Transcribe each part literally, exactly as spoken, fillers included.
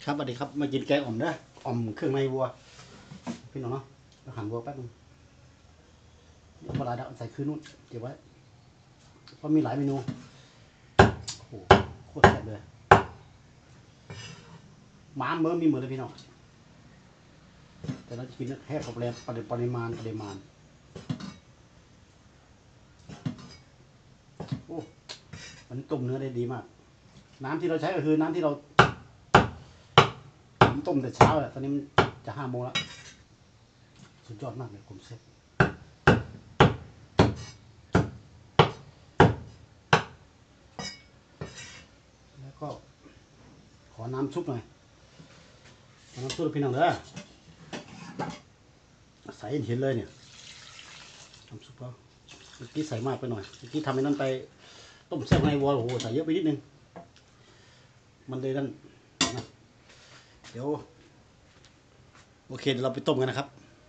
ครับสวัสดีครับมากินแกงอ่อมนะอ่อมเครื่องในวัวพี่น้องเนาะเราหั่นวัวแป๊บนึงเวลาดักใส่คืนนู้นเก็บไว้เพราะมีหลายเมนูโอ้โหโคตรแซ่บเลยหมาเมื่อมีหมดเลยพี่น้องแต่เราจะกินแค่พอแล้วปริมาณปริมาณโอ้มันต้มเนื้อได้ดีมากน้ำที่เราใช้ก็คือน้ำที่เราต้มแต่เช้าแหละตอนนี้มันจะห้าโมงแล้วสุดยอดมากเลยผมเซ็ตแล้วก็ขอน้ำซุปหน่อยน้ำซุปพี่น้องเด้อใส่เห็นเลยเนี่ยน้ำซุปก็เมื่อกี้ใส่มากไปหน่อยเมื่อกี้ทำให้นั่นไปต้มแซ่บในวัวโอ้โหใส่เยอะไปนิดนึงมันเลยนั่นนะเดี๋ยวโอเคเดี๋ยวเราไปต้มกันนะครับ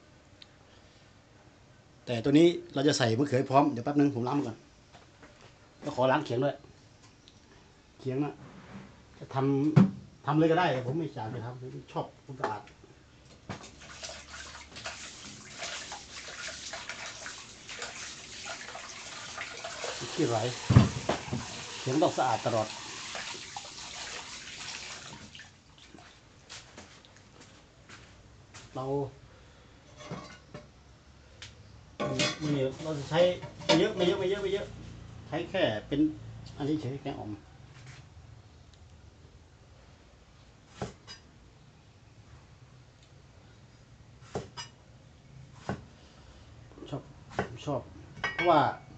แต่ตัวนี้เราจะใส่มะเขือพร้อมเดี๋ยวแป๊บนึงผมล้างก่อนก็ขอล้างเขียงด้วยเขียงนะจะทำทำเลยก็ได้ผมไม่อยากไปทำผมชอบความสะอาดขี้ไหลเขียงต้องสะอาดตลอดเราไม่เยอะเราจะใช้ไม่เยอะไม่เยอะไม่เยอะไม่เยอะใช้แค่เป็นอันนี้เฉยแกงอ่อมชอบชอบเพราะว่า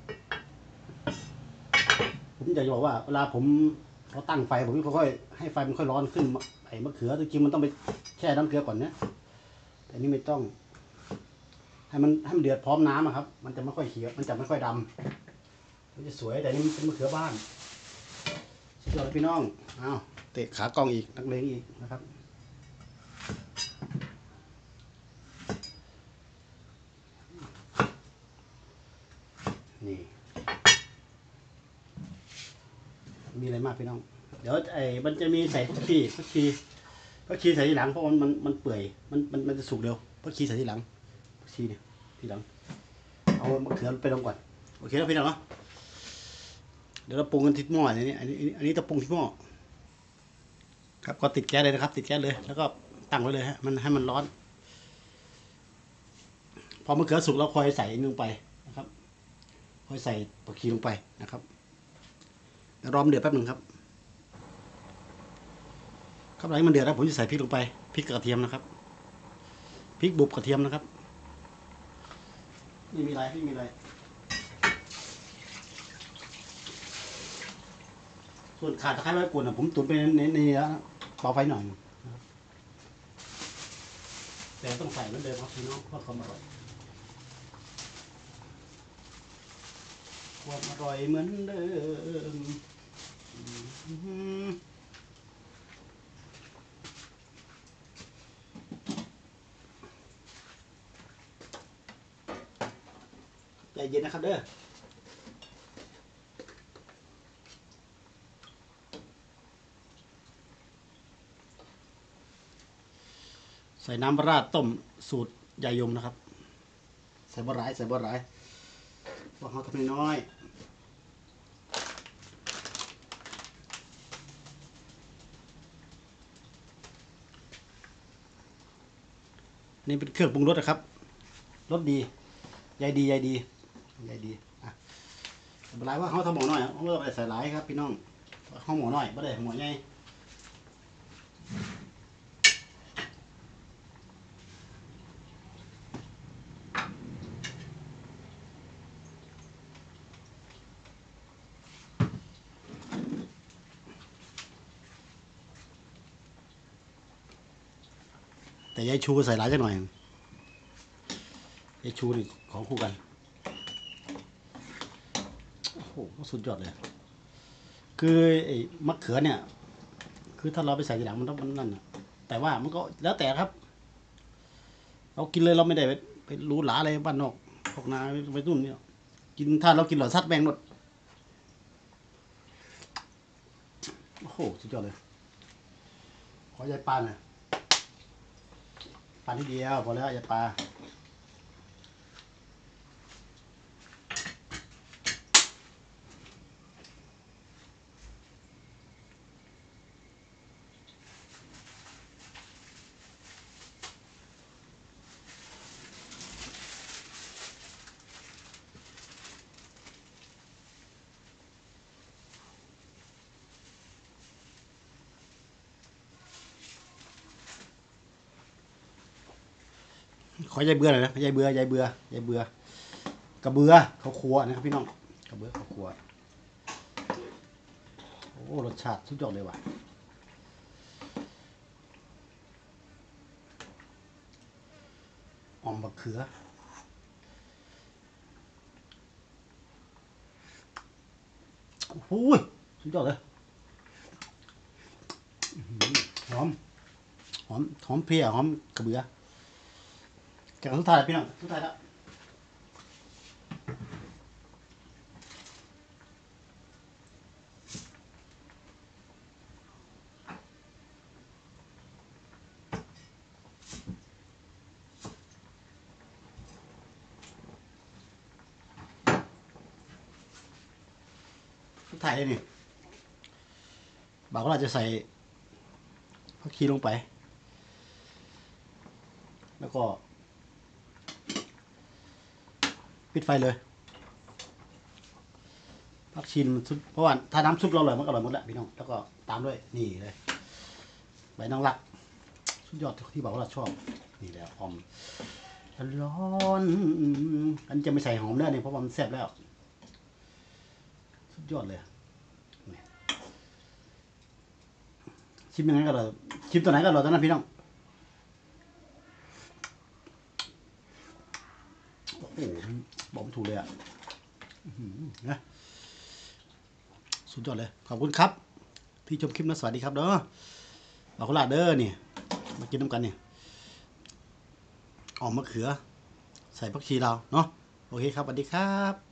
ผมอยากจะบอกว่าเวลาผมเราตั้งไฟผมก็ค่อยให้ไฟมันค่อยร้อนขึ้นไอ้มะเขือจริงๆมันต้องไปแช่น้ำเกลือก่อนนะแต่นี่ไม่ต้องให้มันให้มันเดือดพร้อมน้ำครับมันจะไม่ค่อยเขียวมันจะไม่ค่อยดำมันจะสวยแต่นี่มันเป็นมะเขือบ้านสุดยอดพี่น้องอ้าวเตะขากล้องอีกนักเลงอีกนะครับนี่มีอะไรมากพี่น้องเดี๋ยวไอ้มันจะมีใส่ผักชีผักชีผักชีใส่ทีหลังเพราะมันมันมันเปื่อยมันมันมันจะสุกเร็วผักชีใส่ทีหลังผักชีเนี่ยทีหลังเอามะเขือไปลงก่อนโอเคแล้วพี่น้องเนาะเดี๋ยวเราปรุงกันที่หม้ออันนี้อันนี้อันนี้จะปรุงที่หม้อครับก็ติดแก๊สเลยนะครับติดแก๊สเลยแล้วก็ตั้งไว้เลยฮะมันให้มันร้อนพอมะเขือสุกเราค่อยใส่ลงไปนะครับค่อยใส่ผักชีลงไปนะครับเดี๋ยวรอมันเดือดแป๊บหนึ่งครับครับหลังมันเดือดแล้วผมจะใส่พริกลงไปพริกกระเทียมนะครับพริกบุบกระเทียมนะครับนี่มีอะไรพี่มีอะไรส่วนขาดตะไคร้ใบกุ่นผมตุ๋นไปในในนี้แล้วเบาไฟหน่อยแต่ต้องใส่เหมือนเดิมครับพี่น้องเพื่อความอร่อยความอร่อยเหมือนเดิมใจเย็นนะครับเด้อใส่น้ำปลาร้าต้มสูตรยายยมนะครับใส่บะหรี่ใส่บะหรี่บอกเขาทำน้อยนี่เป็นเครื่องปรุงรสนะครับรสดียายดียายดียายดีอ่ะบะหรี่ว่าเขาทำหมอน้อยเขาไม่ไปใส่หลายครับพี่น้องเขาหมอน้อยไม่ได้หมอใหญ่แต่ยายชูใส่หลายจังหน่อยยายชูนี่ของคู่กันโอ้โหสุดยอดเลยคือไอ้มะเขือเนี่ยคือถ้าเราไปใส่ทีหลังมันต้องมันนั่นนะแต่ว่ามันก็แล้วแต่ครับเรากินเลยเราไม่ได้ไปไปรู้หลาอะไรบ้านนอกพวกนาไปนู่นเนี่ยกินถ้าเรากินหลอดซัดแมงหมดโอ้โหสุดยอดเลยขอยายปลาหน่อยปลาที่เดียวพอแล้วยายปลาขอยายเบื่อหน่อยนะยายเบื่อยายเบื่อยายเบื่อกระเบือเขาครัวนะครับพี่น้องกระเบือเขาครัวโอ้รสชาติสุดยอดเลยว่ะอ่อมบักเขือโอ้โหสุดยอดเลยหอมหอมหอมเพรียหอมกระเบือแกงสุดท้ายพี่น้องสุดท้ายแล้วสุดท้ายเลยนี่บ่าวก็เราจะใส่ผักชีลงไปแล้วก็ปิดไฟเลยผักชีมันซุปเพราะว่าถ้าน้ำซุปเราอร่อยมันก็อร่อยหมดแหละพี่น้องแล้วก็ตามด้วยนี่เลยใบนางรักสุดยอดที่บอกว่าเราชอบนี่แหละหอมร้อนอันจะไม่ใส่หอมแล้วนี่เพราะว่ามันแซ่บแล้วสุดยอดเลยชิมยังไงก็อร่อยชิมตัวไหนก็อร่อยตัวนั้นพี่น้องโอ้โหบอกไม่ถูกเลยอ่ะนะสุดยอดเลยขอบคุณครับที่ชมคลิปนะสวัสดีครับเด้อบ่าวโคราชเด้อนี่มากินน้ำกันนี่ออกมะเขือใส่ผักชีเราเนาะโอเคครับสวัสดีครับ